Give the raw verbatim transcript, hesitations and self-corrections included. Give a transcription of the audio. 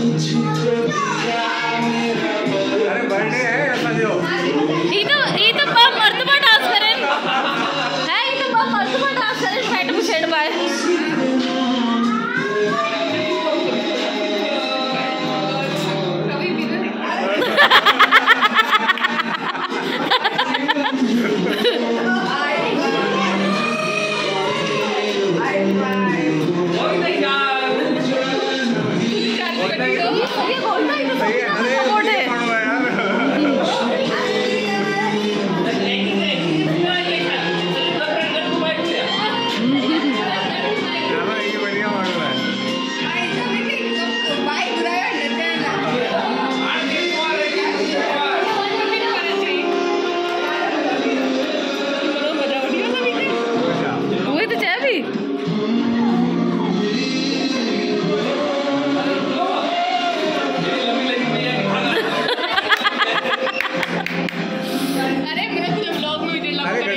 अरे बर्थडे है ऐसा जो ये तो ये तो बम मर्तबा डांस करें है ये तो बम मर्तबा डांस करें पेट में छेड़ पाए ये बोलता है